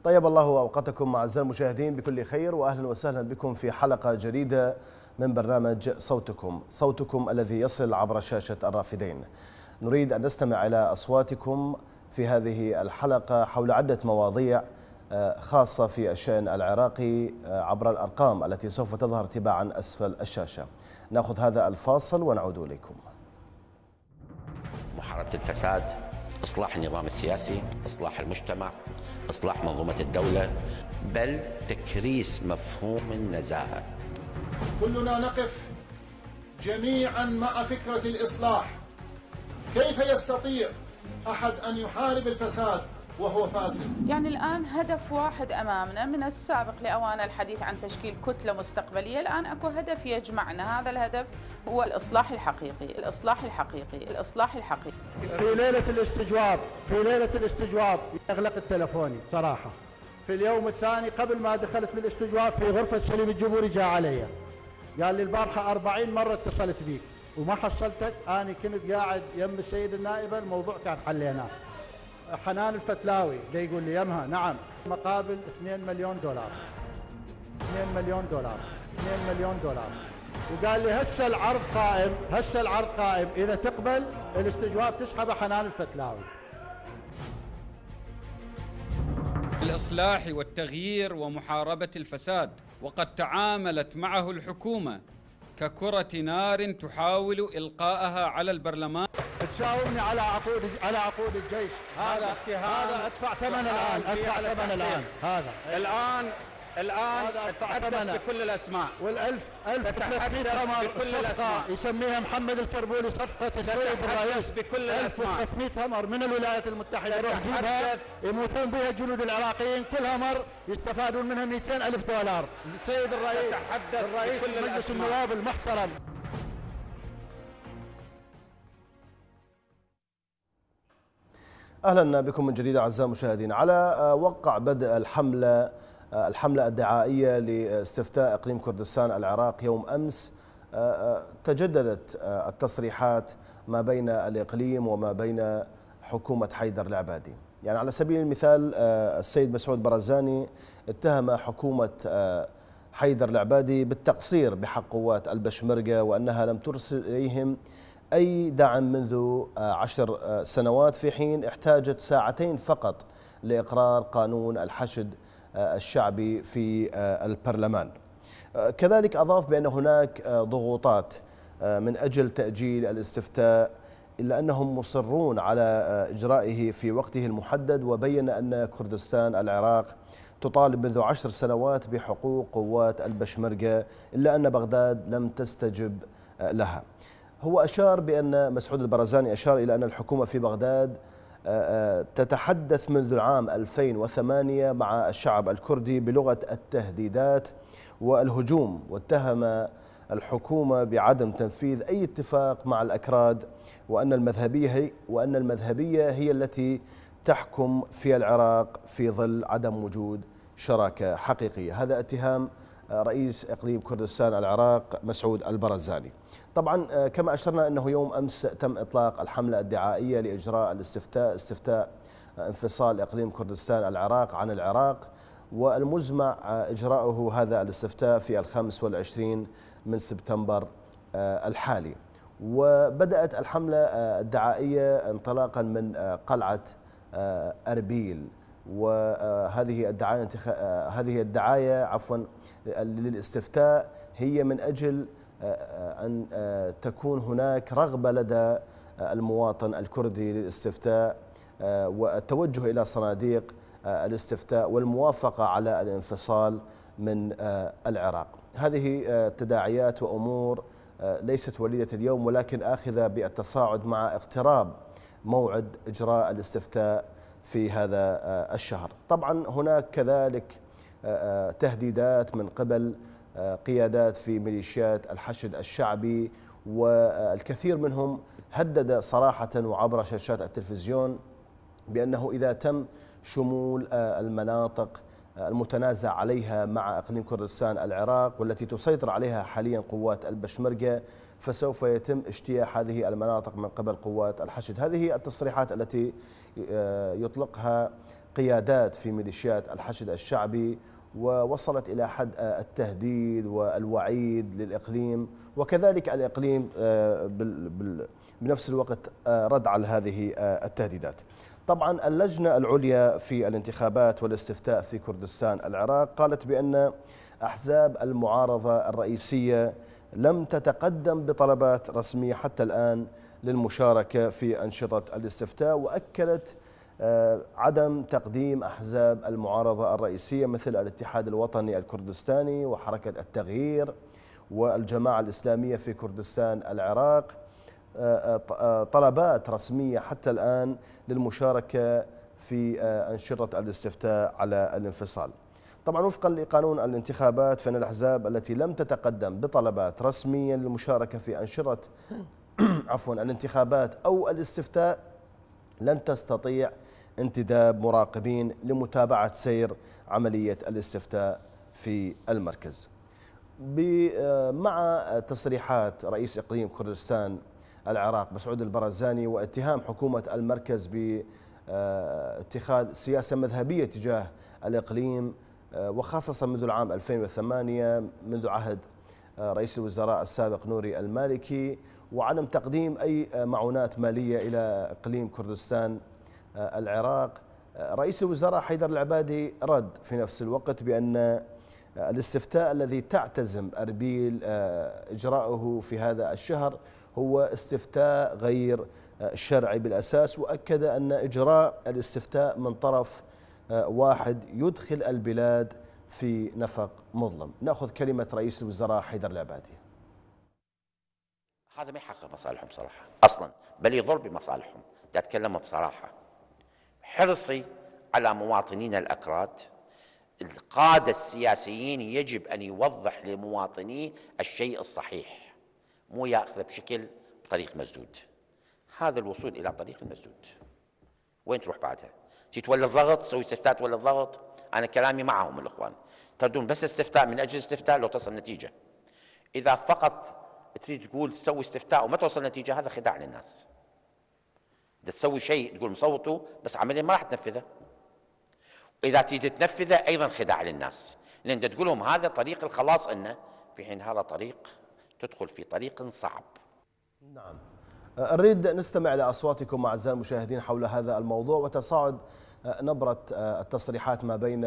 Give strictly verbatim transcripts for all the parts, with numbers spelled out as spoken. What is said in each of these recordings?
طيب الله أوقاتكم أعزائي المشاهدين بكل خير، وأهلا وسهلا بكم في حلقة جديدة من برنامج صوتكم صوتكم الذي يصل عبر شاشة الرافدين. نريد أن نستمع إلى أصواتكم في هذه الحلقة حول عدة مواضيع خاصة في الشأن العراقي عبر الأرقام التي سوف تظهر تباعا أسفل الشاشة. نأخذ هذا الفاصل ونعود إليكم. محاربة الفساد، إصلاح النظام السياسي، إصلاح المجتمع، إصلاح منظومة الدولة، بل تكريس مفهوم النزاهة. كلنا نقف جميعا مع فكرة الإصلاح. كيف يستطيع أحد أن يحارب الفساد وهو فاسد؟ يعني الآن هدف واحد أمامنا، من السابق لأوان الحديث عن تشكيل كتلة مستقبلية، الآن أكو هدف يجمعنا. هذا الهدف هو الإصلاح الحقيقي، الإصلاح الحقيقي، الإصلاح الحقيقي. في ليلة الاستجواب في ليلة الاستجواب يغلق التلفوني صراحة. في اليوم الثاني قبل ما دخلت في الاستجواب في غرفة سليم الجبوري جاء علي قال لي البارحة أربعين مرة اتصلت بيك وما حصلتك. أنا كنت قاعد يم السيد النائبة، الموضوع كان حليناه. حنان الفتلاوي ده يقول لي يمها نعم مقابل اثنين مليون دولار اثنين مليون دولار اثنين مليون دولار، وقال لي هسه العرض قائم هسه العرض قائم إذا تقبل الاستجواب تسحب حنان الفتلاوي. الإصلاح والتغيير ومحاربة الفساد، وقد تعاملت معه الحكومة ككرة نار تحاول إلقاءها على البرلمان. تشاورني على عقود على عقود الجيش، هذا هذا ادفع ثمن الآن ادفع ثمن الآن هذا الآن الآن اتحدث بكل الأسماء، والألف ألف وثلاثمئة قمر بكل الأسماء يسميها محمد الكربولي صفقة السيد الرئيس بكل الأسماء. ألف وثلاثمئة همر من الولايات المتحدة يروح جيبها يموتون بها الجنود العراقيين، كل همر يستفادون منها مئتين ألف دولار. السيد الرئيس الرئيس مجلس النواب المحترم. أهلا بكم من جديد أعزائي المشاهدين. على وقع بدء الحملة الحملة الدعائية لاستفتاء إقليم كردستان العراق يوم أمس، تجددت التصريحات ما بين الإقليم وما بين حكومة حيدر العبادي. يعني على سبيل المثال السيد مسعود برزاني اتهم حكومة حيدر العبادي بالتقصير بحق قوات البشمركة وأنها لم ترسل إليهم أي دعم منذ عشر سنوات، في حين احتاجت ساعتين فقط لإقرار قانون الحشد الشعبي في البرلمان. كذلك أضاف بأن هناك ضغوطات من أجل تأجيل الاستفتاء، إلا أنهم مصرون على إجرائه في وقته المحدد، وبين أن كردستان العراق تطالب منذ عشر سنوات بحقوق قوات البشمركة، إلا أن بغداد لم تستجب لها. هو أشار بأن مسعود البرزاني أشار إلى أن الحكومة في بغداد تتحدث منذ العام ألفين وثمانية مع الشعب الكردي بلغة التهديدات والهجوم، واتهم الحكومة بعدم تنفيذ أي اتفاق مع الأكراد، وأن المذهبية هي وأن المذهبية هي التي تحكم في العراق في ظل عدم وجود شراكة حقيقية. هذا اتهام رئيس إقليم كردستان العراق مسعود البرزاني. طبعا كما أشرنا أنه يوم أمس تم إطلاق الحملة الدعائية لإجراء الاستفتاء استفتاء انفصال إقليم كردستان العراق عن العراق، والمزمع إجراؤه هذا الاستفتاء في الخامس والعشرين من سبتمبر الحالي. وبدأت الحملة الدعائية انطلاقا من قلعة أربيل، وهذه الدعاية هذه الدعاية عفوا للاستفتاء هي من أجل أن تكون هناك رغبة لدى المواطن الكردي للاستفتاء والتوجه إلى صناديق الاستفتاء والموافقة على الانفصال من العراق. هذه تداعيات وأمور ليست وليدة اليوم، ولكن آخذة بالتصاعد مع اقتراب موعد إجراء الاستفتاء في هذا الشهر. طبعا هناك كذلك تهديدات من قبل قيادات في ميليشيات الحشد الشعبي، والكثير منهم هدد صراحة وعبر شاشات التلفزيون بأنه إذا تم شمول المناطق المتنازع عليها مع إقليم كردستان العراق والتي تسيطر عليها حاليا قوات البشمركة، فسوف يتم اجتياح هذه المناطق من قبل قوات الحشد. هذه التصريحات التي يطلقها قيادات في ميليشيات الحشد الشعبي، ووصلت إلى حد التهديد والوعيد للإقليم، وكذلك الإقليم بنفس الوقت رد على هذه التهديدات. طبعا اللجنة العليا في الانتخابات والاستفتاء في كردستان العراق قالت بأن أحزاب المعارضة الرئيسية لم تتقدم بطلبات رسمية حتى الآن للمشاركة في أنشطة الاستفتاء، وأكدت عدم تقديم أحزاب المعارضة الرئيسية مثل الاتحاد الوطني الكردستاني وحركة التغيير والجماعة الإسلامية في كردستان العراق طلبات رسمية حتى الآن للمشاركة في أنشطة الاستفتاء على الانفصال. طبعا وفقا لقانون الانتخابات فإن الأحزاب التي لم تتقدم بطلبات رسمية للمشاركة في أنشطة عفوا الانتخابات أو الاستفتاء لن تستطيع انتداب مراقبين لمتابعة سير عملية الاستفتاء في المركز. مع تصريحات رئيس إقليم كردستان العراق مسعود البرزاني واتهام حكومة المركز باتخاذ سياسة مذهبية تجاه الإقليم، وخاصة منذ العام ألفين وثمانية منذ عهد رئيس الوزراء السابق نوري المالكي، وعدم تقديم أي معونات مالية إلى إقليم كردستان العراق، رئيس الوزراء حيدر العبادي رد في نفس الوقت بأن الاستفتاء الذي تعتزم أربيل إجراءه في هذا الشهر هو استفتاء غير شرعي بالأساس، وأكد أن إجراء الاستفتاء من طرف واحد يدخل البلاد في نفق مظلم. نأخذ كلمة رئيس الوزراء حيدر العبادي. هذا ما يحقق مصالحهم صراحة أصلا، بل يضر بمصالحهم. دا أتكلم بصراحة، حرصي على مواطنينا الأكراد، القادة السياسيين يجب أن يوضح لمواطنيه الشيء الصحيح، مو يأخذ بشكل بطريق مسدود. هذا الوصول إلى طريق المسدود وين تروح بعدها؟ تتولى الضغط، تسوي استفتاء تولى الضغط. أنا كلامي معهم الإخوان، تردون بس استفتاء من أجل استفتاء لو تصل نتيجة. إذا فقط تريد تقول تسوي استفتاء وما توصل نتيجة، هذا خداع للناس. إذا تسوي شيء تقول مصوتوا بس عمليا ما راح تنفذه، إذا تريد تنفذه أيضا خداع للناس، لأن تقول لهم هذا طريق الخلاص إنه، في حين هذا طريق تدخل في طريق صعب. نعم، نريد نستمع لأصواتكم أعزائي المشاهدين حول هذا الموضوع وتصاعد نبرة التصريحات ما بين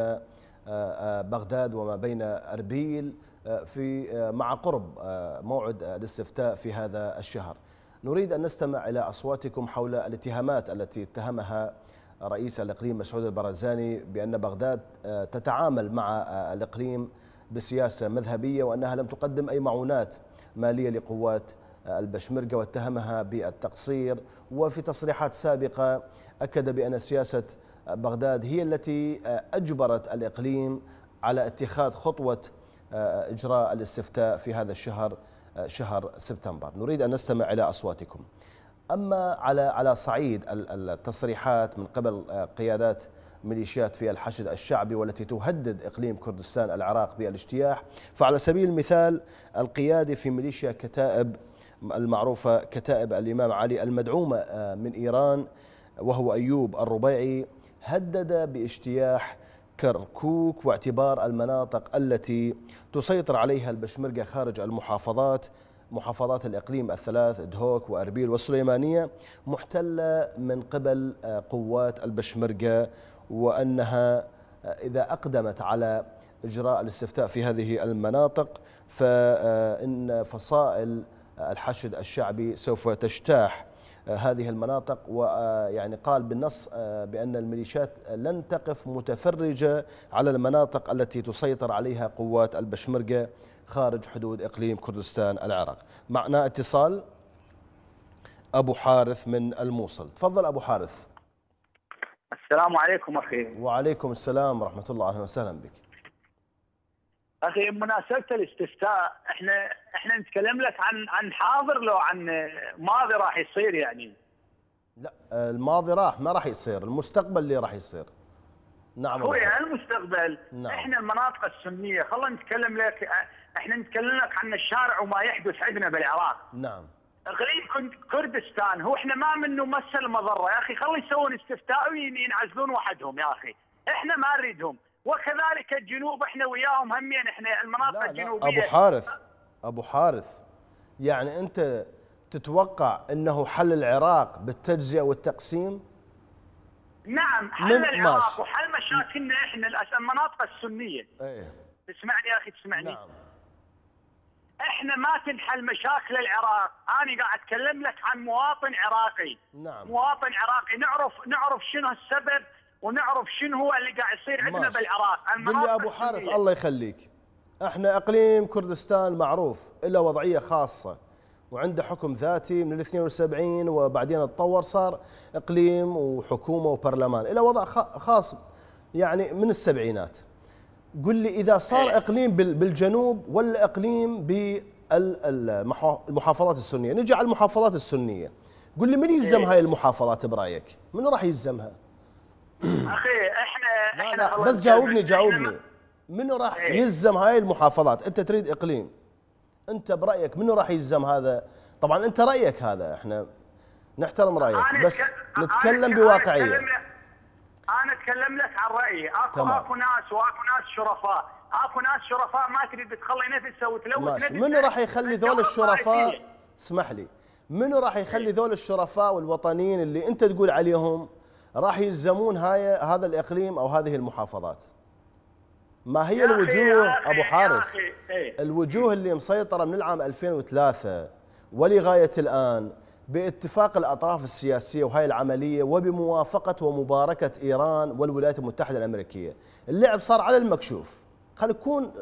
بغداد وما بين أربيل في مع قرب موعد الاستفتاء في هذا الشهر. نريد أن نستمع إلى أصواتكم حول الاتهامات التي اتهمها رئيس الإقليم مسعود البرزاني بأن بغداد تتعامل مع الإقليم بسياسة مذهبية، وأنها لم تقدم أي معونات مالية لقوات البشمركة، واتهمها بالتقصير. وفي تصريحات سابقة أكد بأن سياسة بغداد هي التي أجبرت الإقليم على اتخاذ خطوة إجراء الاستفتاء في هذا الشهر، شهر سبتمبر. نريد أن نستمع إلى أصواتكم. أما على على صعيد التصريحات من قبل قيادات ميليشيات في الحشد الشعبي والتي تهدد إقليم كردستان العراق بالاجتياح، فعلى سبيل المثال القيادي في ميليشيا كتائب المعروفة كتائب الإمام علي المدعومة من إيران وهو أيوب الربيعي هدد باجتياح كركوك واعتبار المناطق التي تسيطر عليها البشمركة خارج المحافظات محافظات الإقليم الثلاث دهوك وأربيل والسليمانية محتلة من قبل قوات البشمركة، وأنها إذا أقدمت على إجراء الاستفتاء في هذه المناطق فإن فصائل الحشد الشعبي سوف تجتاح هذه المناطق. ويعني قال بالنص بأن الميليشيات لن تقف متفرجة على المناطق التي تسيطر عليها قوات البشمركة خارج حدود إقليم كردستان العراق. معنا اتصال أبو حارث من الموصل. تفضل أبو حارث. السلام عليكم أخي. وعليكم السلام ورحمة الله، أهلا وسهلا بك. أخي بمناسبة الاستفتاء احنا احنا نتكلم لك عن عن حاضر لو عن ماضي راح يصير يعني؟ لا الماضي راح ما راح يصير، المستقبل اللي راح يصير. نعم هو يعني المستقبل. نعم. احنا المناطق السنية خلينا نتكلم لك، احنا نتكلم لك عن الشارع وما يحدث عندنا بالعراق. نعم. اقليم كردستان هو احنا ما منه مس المضره يا اخي، خلي يسوون استفتاء وينعزلون وحدهم يا اخي. احنا ما نريدهم، وكذلك الجنوب احنا وياهم همين، احنا المناطق لا لا الجنوبيه. ابو حارث ابو حارث يعني انت تتوقع انه حل العراق بالتجزئه والتقسيم؟ نعم، حل من العراق ماشي. وحل مشاكلنا احنا الأس- المناطق السنيه. ايه تسمعني يا اخي تسمعني؟ نعم. احنا ما تنحل مشاكل العراق، انا قاعد اتكلم لك عن مواطن عراقي. نعم. مواطن عراقي نعرف نعرف شنو السبب ونعرف شنو هو اللي قاعد يصير عندنا ماشي. بالعراق. قل لي ابو حارث الله يخليك، احنا اقليم كردستان معروف له وضعيه خاصه وعنده حكم ذاتي من الاثنين وسبعين، وبعدين تطور صار اقليم وحكومه وبرلمان، له وضع خاص يعني من السبعينات. قل لي اذا صار اقليم بالجنوب ولا اقليم بالمحافظات السنيه، نجي على المحافظات السنيه، قل لي من يلزم هاي المحافظات برايك؟ من راح يلزمها؟ اخي احنا لا احنا لا بس جاوبني جاوبني منو راح يلزم هاي المحافظات؟ انت تريد اقليم، انت برايك منو راح يلزم هذا؟ طبعا انت رايك هذا، احنا نحترم رايك بس نتكلم بواقعيه. انا اتكلم لك عن رايي، اكو تمام. اكو ناس واكو ناس شرفاء، اكو ناس شرفاء ما تريد تخلي نفسها وتلوث ماشي. نفسها. منو راح يخلي ذول الشرفاء؟ اسمح لي، منو راح يخلي ذول الشرفاء والوطنيين اللي انت تقول عليهم راح يلزمون هاي هذا الاقليم او هذه المحافظات؟ ما هي الوجوه ابو حارث، الوجوه اللي مسيطره من العام ألفين وثلاثة ولغايه الان باتفاق الاطراف السياسيه وهاي العمليه وبموافقه ومباركه ايران والولايات المتحده الامريكيه، اللعب صار على المكشوف. خلينا نكون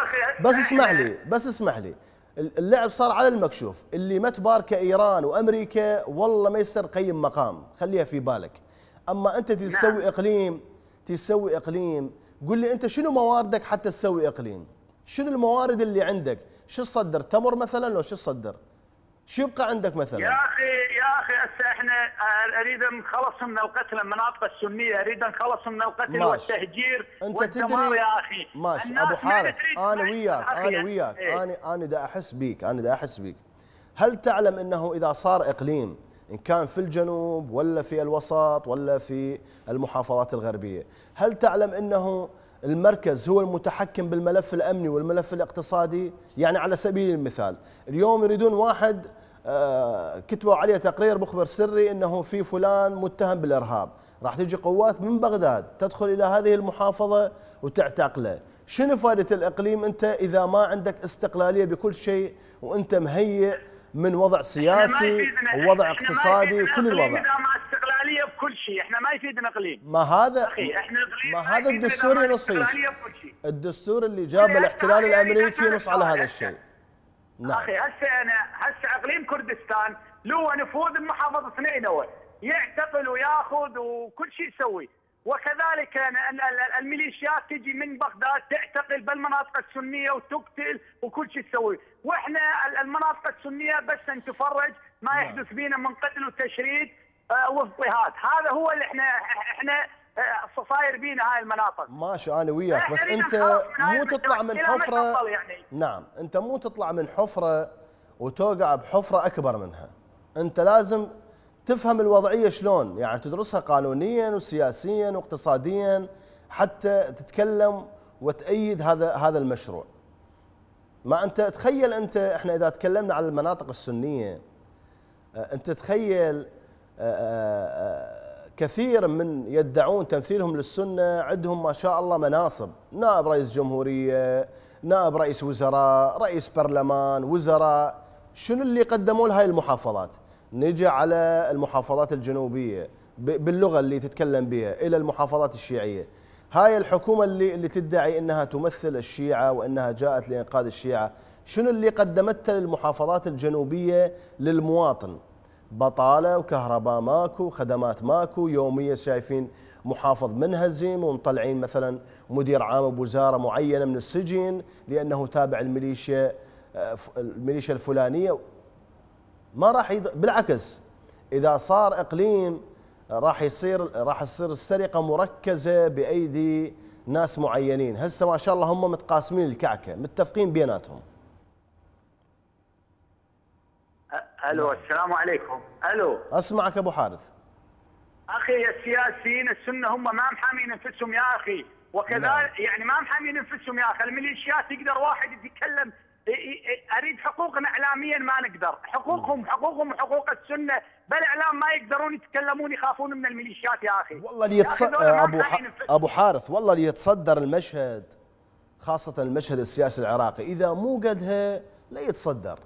بس اسمح لي بس اسمح لي اللعب صار على المكشوف، اللي ما تباركه ايران وامريكا والله ما يصير قيم مقام، خليها في بالك. اما انت تسوي اقليم تسوي اقليم قل لي انت شنو مواردك حتى تسوي اقليم؟ شنو الموارد اللي عندك؟ شو تصدر؟ تمر مثلا لو شو تصدر؟ شو يبقى عندك مثلا؟ يا اخي يا اخي هسه احنا اريد نخلص من القتل المناطق السنيه، اريد نخلص من القتل ماشي. والتهجير انت والدمار تدري يا اخي. ماشي ابو حارث، انا وياك انا وياك ايه؟ انا انا دا احس بيك انا دا احس بيك. هل تعلم انه اذا صار اقليم ان كان في الجنوب ولا في الوسط ولا في المحافظات الغربيه، هل تعلم انه المركز هو المتحكم بالملف الامني والملف الاقتصادي؟ يعني على سبيل المثال اليوم يريدون واحد آه كتبوا عليه تقرير مخبر سري انه في فلان متهم بالارهاب، راح تجي قوات من بغداد تدخل الى هذه المحافظه وتعتقله. شنو فائده الاقليم انت اذا ما عندك استقلاليه بكل شيء وانت مهيئ من وضع سياسي ووضع اقتصادي وكل الوضع؟ استقلاليه بكل شيء، احنا ما يفيدنا اقليم. ما هذا اخي احنا ما هذا الدستور ينص، الدستور اللي جابه الاحتلال الامريكي ينص على هذا الشيء. نعم. اخي هسه انا هسه اقليم كردستان له نفوذ بمحافظه نينوى، يعتقل وياخذ وكل شيء يسوي، وكذلك الميليشيات تجي من بغداد تعتقل بالمناطق السنيه وتقتل وكل شيء تسوي، واحنا المناطق السنيه بس نتفرج ما يحدث بينا من قتل وتشريد واضطهاد. هذا هو اللي احنا احنا صاير بينا هاي المناطق. ماشي انا وياك بس انت مو تطلع من حفره يعني. نعم انت مو تطلع من حفره وتوقع بحفره اكبر منها، انت لازم تفهم الوضعيه شلون، يعني تدرسها قانونيا وسياسيا واقتصاديا حتى تتكلم وتأيد هذا هذا المشروع. ما انت تخيل انت احنا اذا تكلمنا عن المناطق السنيه انت تخيل كثير من يدعون تمثيلهم للسنه عندهم ما شاء الله مناصب، نائب رئيس جمهوريه، نائب رئيس وزراء، رئيس برلمان، وزراء. شنو اللي قدموا لهاي المحافظات؟ نجي على المحافظات الجنوبيه باللغه اللي تتكلم بها الى المحافظات الشيعيه، هاي الحكومه اللي اللي تدعي انها تمثل الشيعه وانها جاءت لانقاذ الشيعه، شنو اللي قدمته للمحافظات الجنوبيه للمواطن؟ بطاله وكهرباء ماكو، خدمات ماكو، يوميا شايفين محافظ منهزم ومطلعين مثلا مدير عام بوزاره معينه من السجن لانه تابع الميليشيا الميليشيا الفلانيه. ما راح يض... بالعكس اذا صار اقليم راح يصير راح تصير السرقه مركزه بايدي ناس معينين، هسه ما شاء الله هم متقاسمين الكعكه متفقين بيناتهم. الو السلام عليكم. الو اسمعك ابو حارث. اخي السياسيين السنه هم ما محامين انفسهم يا اخي، وكذلك نعم. يعني ما محامين انفسهم يا اخي. الميليشيات يقدر واحد يتكلم، اريد حقوقنا اعلاميا ما نقدر، حقوقهم حقوقهم وحقوق السنه بالاعلام ما يقدرون يتكلمون، يخافون من الميليشيات يا اخي. والله اللي يتص... ابو ح... ابو حارث، والله اللي يتصدر المشهد خاصه المشهد السياسي العراقي اذا مو قدها لا يتصدر،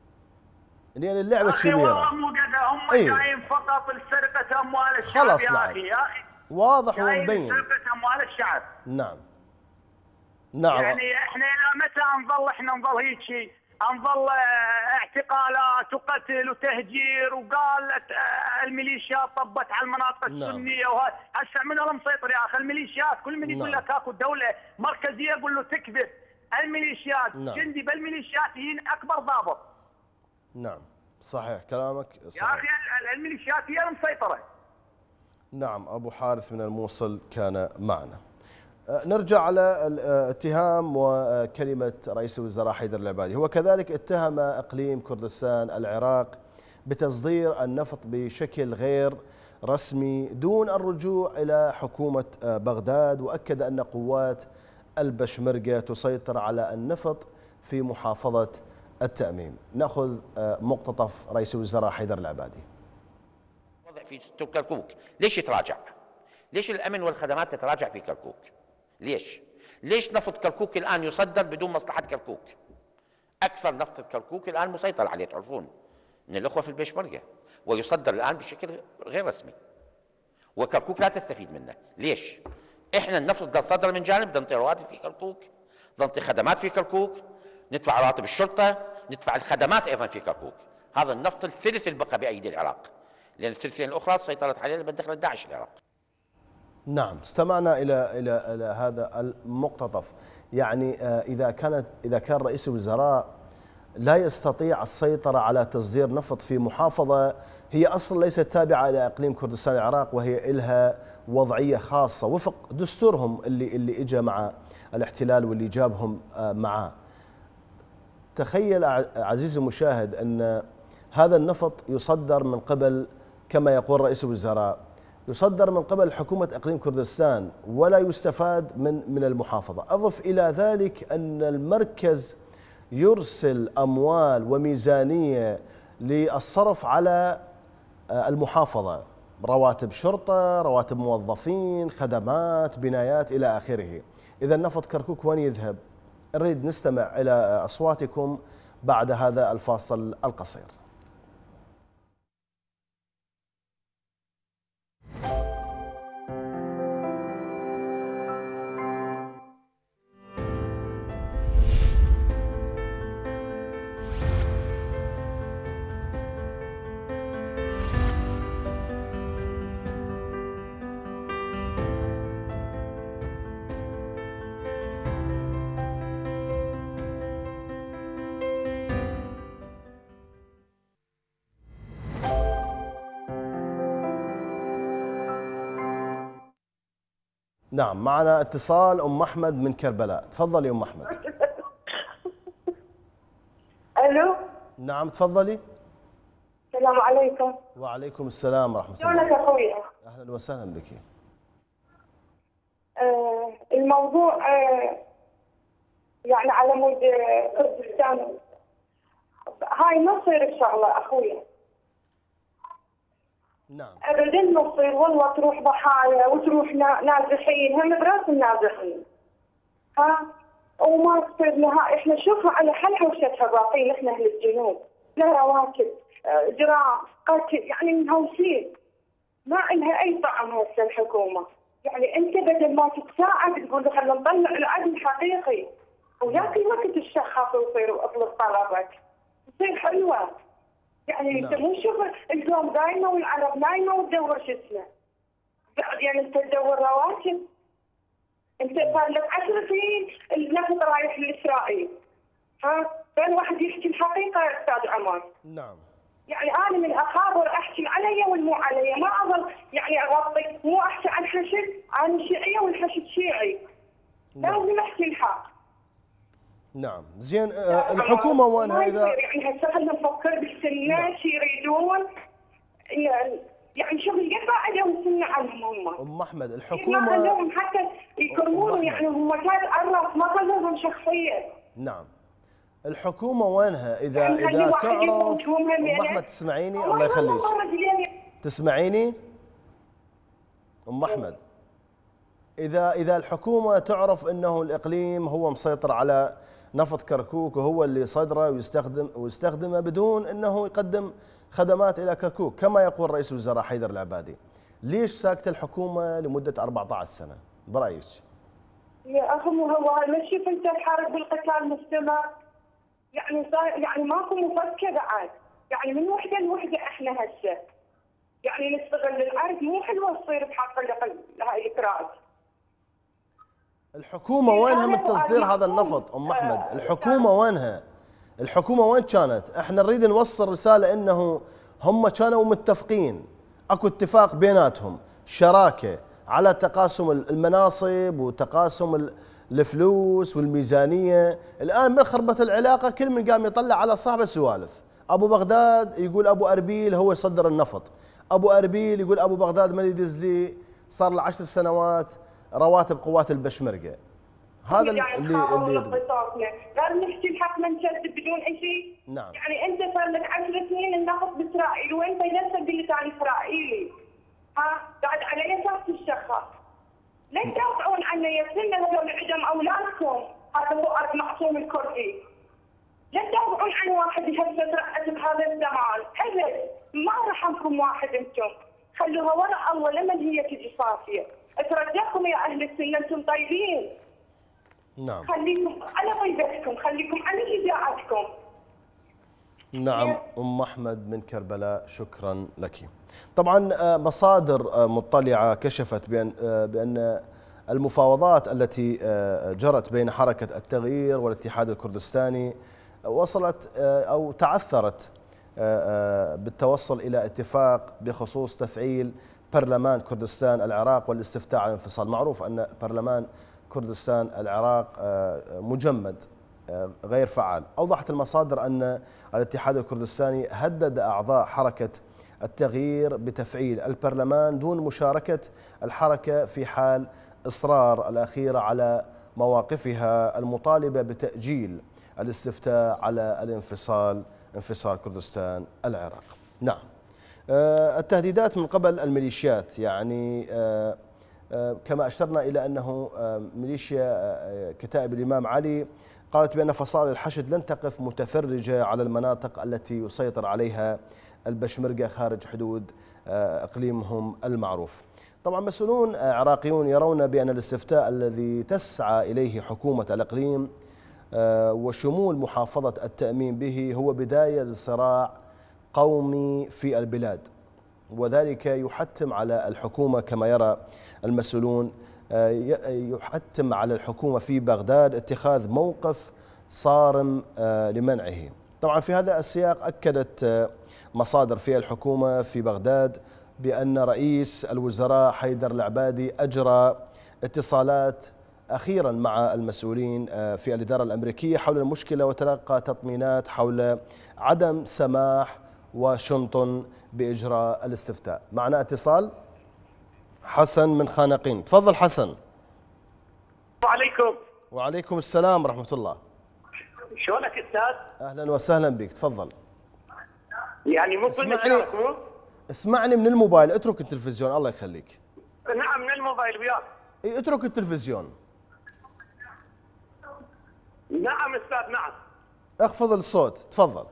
لان اللعبه كبيره. والله مو قدها، هم ايه؟ جايين فقط لسرقه اموال الشعب خلاص يا نعم. اخي يا اخي واضح ومبين سرقه اموال الشعب. نعم نعم. يعني احنا الى متى نظل احنا نظل هيك شيء؟ نظل اعتقالات وقتل وتهجير، وقالت الميليشيات طبت على المناطق السنيه، وهذا هسه من اللي مسيطر يا اخي؟ الميليشيات. كل من يقول لك اكو دوله مركزيه يقول له تكذب. الميليشيات نعم. جندي بالميليشيات هي اكبر ضابط. نعم صحيح كلامك صحيح. يا اخي الميليشيات هي المسيطره. نعم. ابو حارث من الموصل كان معنا. نرجع على الاتهام وكلمة رئيس الوزراء حيدر العبادي. هو كذلك اتهم إقليم كردستان العراق بتصدير النفط بشكل غير رسمي دون الرجوع إلى حكومة بغداد، وأكد أن قوات البشمركة تسيطر على النفط في محافظة التأميم. نأخذ مقتطف رئيس الوزراء حيدر العبادي. وضع في كركوك، ليش يتراجع؟ ليش الأمن والخدمات تتراجع في كركوك؟ ليش؟ ليش نفط كركوك الآن يصدر بدون مصلحة كركوك؟ أكثر نفط كركوك الآن مسيطر عليه، تعرفون، من الأخوة في البشمركة، ويصدر الآن بشكل غير رسمي، وكركوك لا تستفيد منه. ليش؟ إحنا النفط ده صدر من جانب، بدنا نعطي رواتب في كركوك، بدنا نعطي خدمات في كركوك، ندفع رواتب الشرطة، ندفع الخدمات أيضا في كركوك. هذا النفط الثلث اللي بقى بأيدي العراق، لأن الثلثين الأخرى سيطرت عليه لما دخلت داعش العراق. نعم استمعنا الى الى الى هذا المقتطف. يعني اذا كانت اذا كان رئيس الوزراء لا يستطيع السيطره على تصدير نفط في محافظه هي اصلا ليست تابعه الى اقليم كردستان العراق، وهي لها وضعيه خاصه وفق دستورهم اللي اللي اجى مع الاحتلال واللي جابهم معاه. تخيل عزيزي المشاهد ان هذا النفط يصدر من قبل، كما يقول رئيس الوزراء، يصدر من قبل حكومة إقليم كردستان ولا يستفاد من من المحافظة. أضف إلى ذلك أن المركز يرسل أموال وميزانية للصرف على المحافظة، رواتب شرطة، رواتب موظفين، خدمات، بنايات إلى آخره. إذا نفط كركوك وين يذهب؟ نريد نستمع إلى أصواتكم بعد هذا الفاصل القصير. نعم معنا اتصال أم أحمد من كربلاء. تفضلي أم أحمد. ألو. نعم تفضلي. السلام عليكم. وعليكم السلام ورحمة الله. شلونك أخوي؟ أهلا وسهلا بك. آه الموضوع آه يعني على مود كردستان، هاي ما تصير إن شاء الله أخوي. نعم. ابدا ما تصير، والله تروح ضحايا وتروح نازحين، هم براس النازحين. ها؟ وما تصير نهائي. احنا شوفها على حل حوشتها باقيين احنا اهل الجنوب، لا رواتب، جراء، قتل، يعني مهوسين. ما لها اي طعم هسه الحكومه. يعني انت بدل ما تتساعد تقول خلينا نطلع العدل حقيقي، وياك الوقت الشخص ويصير واطلب طلبك. تصير حلوه. يعني انت مو شوف القوم دايمه والعرب نايمه وتدور شو اسمه. يعني انت تدور رواتب. انت صار لك عشر سنين النفط رايح لاسرائيل. ها؟ فين واحد يحكي الحقيقه يا استاذ عمر؟ نعم. يعني انا من اخابر احكي علي والمو علي، ما اظل يعني اغطي، مو احكي عن حشد، انا شيعيه والحشد شيعي. نعم. لازم احكي الحق. نعم زين. آه الحكومه وينها اذا يعني هسه خلينا نفكر بالسنه شو يريدون. يعني يعني شغل يقطع عليهم سنه عنهم هم. ام احمد ما الحكومه خلوهم حتى يكرمون، يعني هم كان عرف ما خلوهم شخصيه. نعم. الحكومه وينها اذا يعني اذا واحد تعرف يفوتهم هم ام يعني. احمد تسمعيني والله الله يخليك والله ما أدري يعني. تسمعيني ام احمد؟ اذا اذا الحكومه تعرف انه الاقليم هو مسيطر على نفط كركوك وهو اللي صدره ويستخدم ويستخدمه بدون انه يقدم خدمات الى كركوك كما يقول رئيس الوزراء حيدر العبادي، ليش ساكته الحكومه لمده أربعة عشر سنه برايك؟ يا اخي مو هو ما تشوف انت الحرب بالقتال مستمر؟ يعني صار يعني ماكو مفكر بعد، يعني من وحده لوحده احنا هسه يعني نستغل الارض، مو حلوه تصير بحق هاي الاكراد. الحكومه وينها من تصدير هذا النفط ام احمد؟ الحكومه وينها؟ الحكومه وين كانت؟ احنا نريد نوصل رساله انه هم كانوا متفقين، اكو اتفاق بيناتهم شراكه على تقاسم المناصب وتقاسم الفلوس والميزانيه، الان من خربت العلاقه كل من قام يطلع على صاحبه سوالف، ابو بغداد يقول ابو اربيل هو يصدر النفط، ابو اربيل يقول ابو بغداد ما يدز لي صار له عشر سنوات رواتب قوات البشمركه. هذا يعني اللي اللي لازم نحكي الحق ما نكذب بدون اي شيء. نعم. يعني انت صار لك عشر سنين النفط باسرائيل وانت نفسك قلت انا اسرائيلي. ها قاعد على اساس الشخص. ليش تدافعون عنا يا سنه هذول عدم اولادكم؟ هذا هو ارض معصوم الكردي. ليش تدافعون عن واحد هسه ترأس بهذا الزمان؟ ابد ما رحمكم واحد انتم. خلوها وراء الله لمن هي تجي صافيه. اترجاكم يا اهل السنه انتم طيبين. نعم. خليكم على طيبتكم، خليكم على شجاعتكم. نعم ام احمد من كربلاء شكرا لك. طبعا مصادر مطلعه كشفت بان بان المفاوضات التي جرت بين حركه التغيير والاتحاد الكردستاني وصلت او تعثرت بالتوصل الى اتفاق بخصوص تفعيل برلمان كردستان العراق والاستفتاء على الانفصال. معروف ان برلمان كردستان العراق مجمد غير فعال. أوضحت المصادر أن الاتحاد الكردستاني هدد أعضاء حركة التغيير بتفعيل البرلمان دون مشاركة الحركة في حال إصرار الأخيرة على مواقفها المطالبة بتأجيل الاستفتاء على الانفصال انفصال كردستان العراق. نعم. التهديدات من قبل الميليشيات، يعني كما أشرنا إلى أنه ميليشيا كتائب الإمام علي قالت بأن فصائل الحشد لن تقف متفرجة على المناطق التي يسيطر عليها البشمركة خارج حدود إقليمهم المعروف. طبعا مسؤولون عراقيون يرون بأن الاستفتاء الذي تسعى إليه حكومة الإقليم وشمول محافظة التأمين به هو بداية لصراع قومي في البلاد، وذلك يحتم على الحكومة كما يرى المسؤولون يحتم على الحكومة في بغداد اتخاذ موقف صارم لمنعه. طبعا في هذا السياق أكدت مصادر في الحكومة في بغداد بأن رئيس الوزراء حيدر العبادي أجرى اتصالات أخيرا مع المسؤولين في الإدارة الأمريكية حول المشكلة وتلقى تطمينات حول عدم سماح واشنطن بإجراء الاستفتاء. معنا اتصال حسن من خانقين. تفضل حسن. وعليكم. وعليكم السلام ورحمة الله. شلونك أستاذ؟ أهلا وسهلا بك. تفضل. يعني مو كل مشاركة. اسمعني من الموبايل، اترك التلفزيون الله يخليك. نعم من الموبايل وياك. اي اترك التلفزيون. نعم أستاذ نعم. اخفض الصوت تفضل.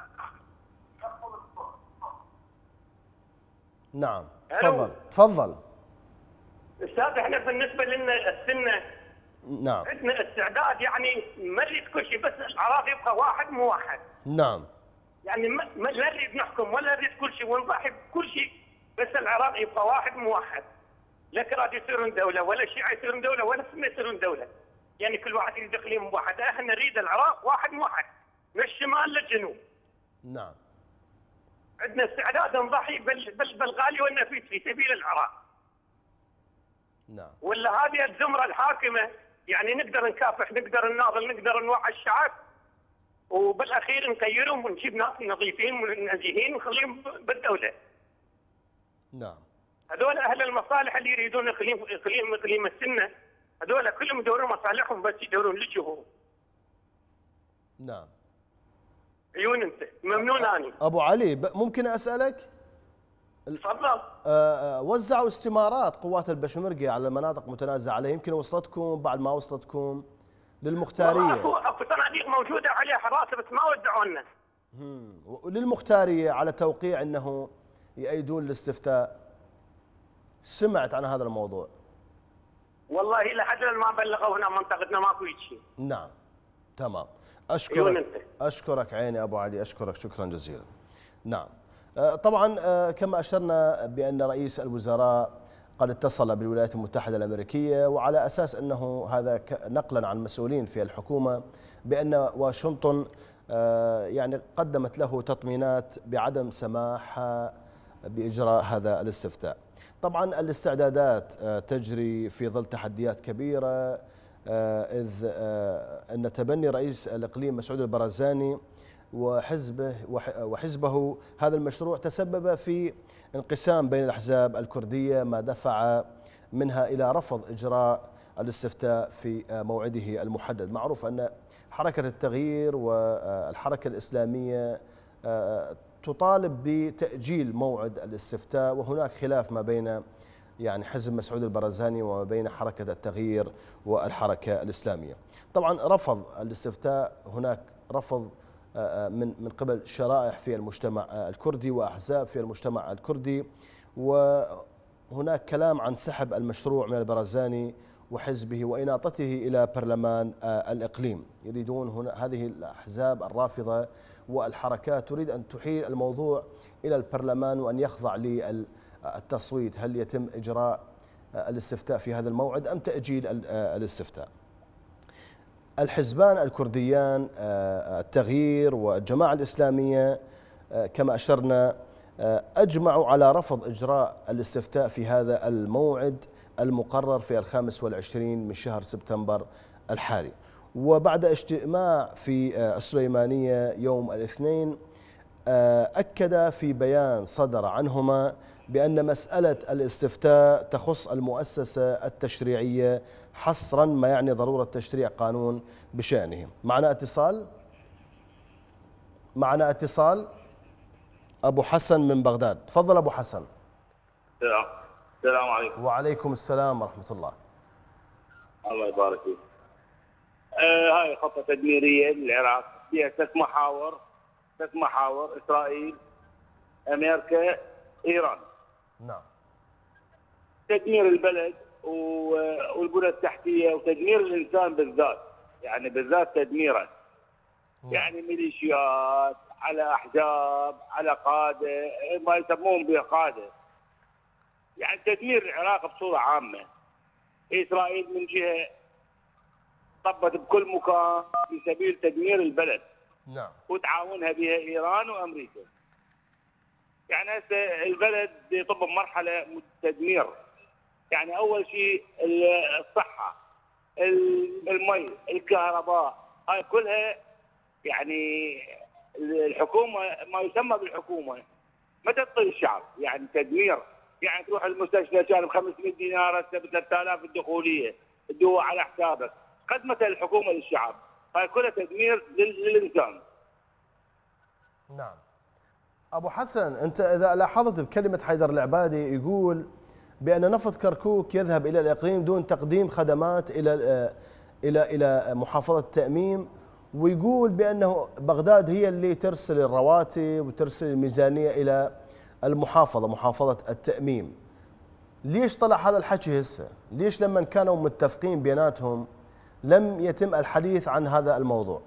نعم تفضل تفضل. أستاذ احنا بالنسبة لنا السنة نعم عندنا استعداد، يعني ما نريد كل شيء بس العراق يبقى واحد موحد. نعم. يعني ما لا نريد نحكم ولا نريد كل شيء ونضحي بكل شيء بس العراق يبقى واحد موحد. لا كراد يصيرون دولة ولا الشيعة يصيرون دولة ولا السنة يصيرون دولة. يعني كل واحد يريد اقليم موحد، احنا نريد العراق واحد موحد من الشمال للجنوب. نعم. عندنا استعداد نضحي بل بل بالغالي والنفيس في سبيل العراق. نعم. ولا هذه الزمرة الحاكمة يعني نقدر نكافح، نقدر نناضل، نقدر نوعي الشعب وبالاخير نغيرهم ونجيب ناس نظيفين ونزيهين ونخليهم بالدولة. نعم. هذول اهل المصالح اللي يريدون اقليم اقليم اقليم السنه، هذول كلهم يدورون مصالحهم بس يدورون لجهه. نعم. عيون انت ممنون اني. ابو علي ممكن اسالك؟ تفضل. وزعوا استمارات قوات البشمركة على مناطق متنازع عليها، يمكن وصلتكم بعد ما وصلتكم للمختاريه. اكو اكو صناديق موجوده عليها حراسه بس ما ودعوا لنا. وللمختاريه على توقيع انه يأيدون الاستفتاء. سمعت عن هذا الموضوع؟ والله لحد الان ما بلغوا هنا منطقتنا ماكو شيء. نعم تمام. اشكرك اشكرك عيني ابو علي، اشكرك شكرا جزيلا. نعم طبعا كما اشرنا بان رئيس الوزراء قد اتصل بالولايات المتحده الامريكيه، وعلى اساس انه هذا نقلا عن مسؤولين في الحكومه بان واشنطن يعني قدمت له تطمينات بعدم سماحها باجراء هذا الاستفتاء. طبعا الاستعدادات تجري في ظل تحديات كبيره، اذ ان تبني رئيس الاقليم مسعود البرزاني وحزبه وحزبه هذا المشروع تسبب في انقسام بين الأحزاب الكردية، ما دفع منها إلى رفض إجراء الاستفتاء في موعده المحدد. معروف أن حركة التغيير والحركة الإسلامية تطالب بتأجيل موعد الاستفتاء، وهناك خلاف ما بين يعني حزب مسعود البرزاني وما بين حركة التغيير والحركة الإسلامية. طبعا رفض الاستفتاء، هناك رفض من من قبل شرائح في المجتمع الكردي وأحزاب في المجتمع الكردي، وهناك كلام عن سحب المشروع من البرزاني وحزبه وإناطته إلى برلمان الإقليم. يريدون هنا هذه الأحزاب الرافضة والحركات تريد أن تحيل الموضوع إلى البرلمان وأن يخضع للتصويت، هل يتم إجراء الاستفتاء في هذا الموعد أم تأجيل الاستفتاء. الحزبان الكرديان التغيير والجماعة الإسلامية كما أشرنا أجمعوا على رفض إجراء الاستفتاء في هذا الموعد المقرر في الخامس والعشرين من شهر سبتمبر الحالي. وبعد اجتماع في السليمانية يوم الاثنين أكد في بيان صدر عنهما بأن مسألة الاستفتاء تخص المؤسسة التشريعية حصرا، ما يعني ضرورة تشريع قانون بشأنه. معنا اتصال معنا اتصال أبو حسن من بغداد. تفضل أبو حسن. السلام السلام عليكم. وعليكم السلام ورحمة الله. الله يبارك فيك. آه هاي خطة تدميرية للعراق فيها ثلاث محاور ثلاث محاور إسرائيل أمريكا إيران. نعم. تدمير البلد والبنى التحتية وتدمير الإنسان بالذات، يعني بالذات تدميره. يعني ميليشيات على أحزاب على قادة ما يسمون به قادة، يعني تدمير العراق بصورة عامة. إسرائيل من جهة طبت بكل مكان في سبيل تدمير البلد. نعم. وتعاونها بها إيران وأمريكا. يعني هسه البلد يطب بمرحلة تدمير. يعني أول شيء الصحة، المي، الكهرباء، هاي كلها يعني الحكومة ما يسمى بالحكومة ما تعطي الشعب، يعني تدمير. يعني تروح المستشفى كان ب خمسمئة دينار هسه ب ثلاثة آلاف الدخولية، الدواء على حسابك. قدمتها الحكومة للشعب، هاي كلها تدمير للإنسان. نعم. أبو حسن، أنت إذا لاحظت بكلمة حيدر العبادي يقول بأن نفط كركوك يذهب إلى الإقليم دون تقديم خدمات إلى إلى إلى محافظة التأميم، ويقول بأنه بغداد هي اللي ترسل الرواتب وترسل الميزانية إلى المحافظة محافظة التأميم. ليش طلع هذا الحكي هسه؟ ليش لما كانوا متفقين بيناتهم لم يتم الحديث عن هذا الموضوع؟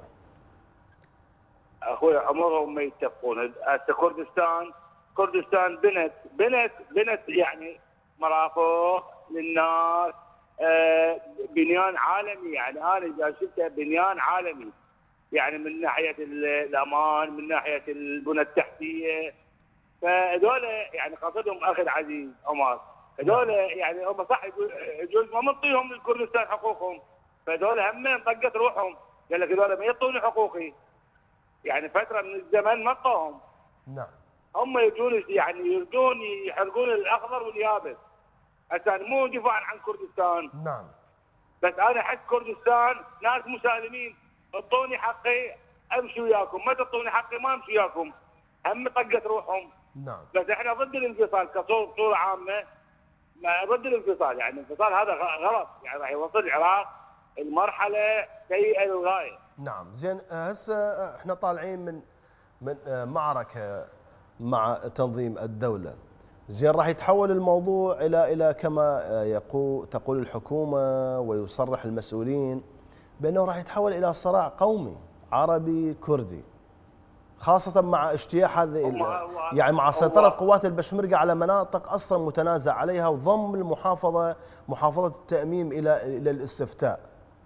اخوي عمرهم ما يتفقون. هسه كردستان كردستان بنت بنت بنت يعني مرافق للناس، آه بنيان عالمي. يعني انا اذا شفتها بنيان عالمي، يعني من ناحيه الامان، من ناحيه البنى التحتيه. فهذول يعني قصدهم اخذ عزيز عمر، هذول يعني هم صح يجوز ما منطيهم للكردستان حقوقهم، فهذول هم طقت روحهم، قال لك هذول ما يعطوني حقوقي. يعني فتره من الزمن ما اعطوهم. نعم. هم يجون يعني يردون يحرقون الاخضر واليابس عشان مو دفاعا عن كردستان. نعم. بس انا احس كردستان ناس مسالمين، اعطوني حقي امشي وياكم، ما تعطوني حقي ما امشي وياكم، هم طقت روحهم. نعم. بس احنا ضد الانفصال كصوره عامه، ضد الانفصال، يعني الانفصال هذا غلط، يعني راح يوصل العراق المرحله سيئه للغايه. نعم. زين هسه احنا طالعين من من معركه مع تنظيم الدوله. زين راح يتحول الموضوع الى الى كما يقول تقول الحكومه ويصرح المسؤولين بانه راح يتحول الى صراع قومي عربي كردي، خاصه مع اجتياح هذه يعني مع سيطره قوات البشمركه على مناطق اصلا متنازع عليها وضم المحافظه محافظه التأميم الى الى الاستفتاء.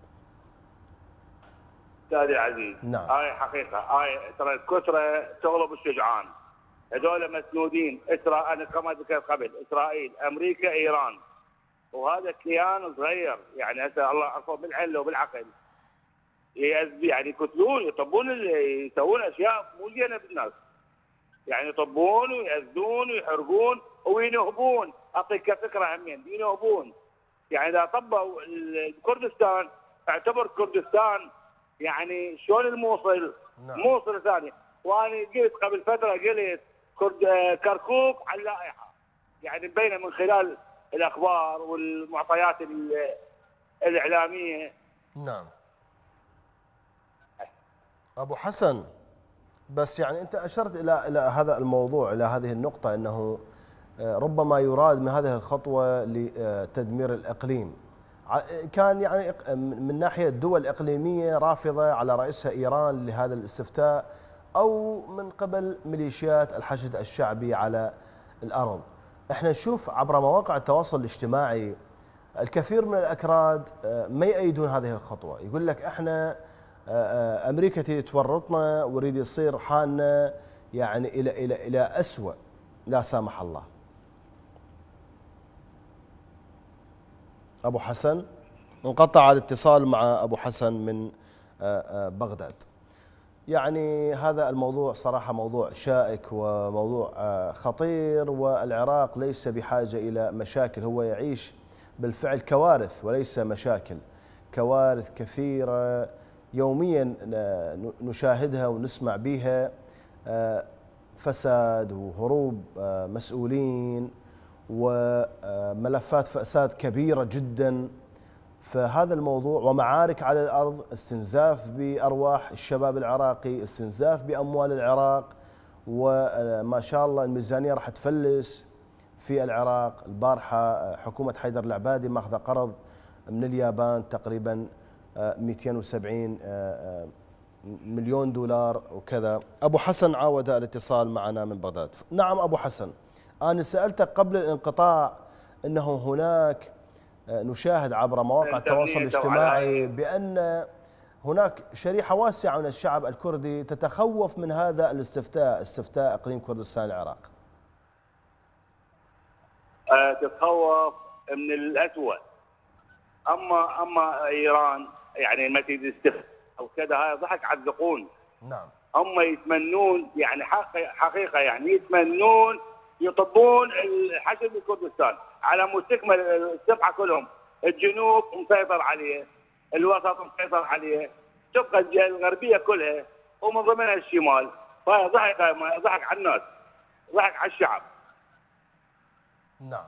استاذي العزيز، نعم. هاي حقيقه، هاي ترى الكثره تغلب الشجعان. هذول مسنودين اسرائيل، انا كما ذكرت قبل، اسرائيل، امريكا، ايران، وهذا كيان صغير، يعني هسه الله عفوا بالعله وبالعقل يعني يقتلون يطبون يسوون اشياء مو زينه بالناس، يعني يطبون ويأذون ويحرقون وينهبون. اعطيك فكره همين، ينهبون، يعني اذا طبوا كردستان اعتبر كردستان يعني شلون الموصل؟ نعم. موصل ثاني. وانا قلت قبل فتره قلت كرد كركوك على اللائحه، يعني مبينه من خلال الاخبار والمعطيات الاعلاميه. نعم. ابو حسن، بس يعني انت اشرت الى الى هذا الموضوع، الى هذه النقطه، انه ربما يراد من هذه الخطوه لتدمير الاقليم. كان يعني من ناحيه دول اقليميه رافضه على رئيسها ايران لهذا الاستفتاء، او من قبل ميليشيات الحشد الشعبي على الارض. احنا نشوف عبر مواقع التواصل الاجتماعي الكثير من الاكراد ما يأيدون هذه الخطوه، يقول لك احنا امريكا تريد تورطنا ويريد يصير حالنا يعني الى الى الى اسوء لا سامح الله. ابو حسن، انقطع الاتصال مع ابو حسن من بغداد. يعني هذا الموضوع صراحه موضوع شائك وموضوع خطير، والعراق ليس بحاجه الى مشاكل، هو يعيش بالفعل كوارث وليس مشاكل، كوارث كثيره يوميا نشاهدها ونسمع بها، فساد وهروب مسؤولين وملفات فساد كبيرة جدا. فهذا الموضوع ومعارك على الأرض، استنزاف بأرواح الشباب العراقي، استنزاف بأموال العراق، وما شاء الله الميزانية راح تفلس في العراق. البارحة حكومة حيدر العبادي ماخذة قرض من اليابان تقريبا مئتين وسبعين مليون دولار وكذا. أبو حسن عاود الاتصال معنا من بغداد. نعم أبو حسن، أنا سألتك قبل الانقطاع أنه هناك نشاهد عبر مواقع التواصل الاجتماعي بأن هناك شريحة واسعة من الشعب الكردي تتخوف من هذا الاستفتاء، استفتاء إقليم كردستان العراق. أه تتخوف من الأسوأ. أما أما إيران يعني ما تريد استفتاء أو كذا، هاي ضحك على الذقون. نعم. هم يتمنون يعني حقيقة يعني يتمنون يطبون الحشد بكردستان على مستكمل السبعة كلهم. الجنوب مسيطر عليه، الوسط مسيطر عليه، تبقى الغربية كلها ومن ضمنها الشمال. فهي ضحك ضحك على الناس، ضحك على الشعب. نعم.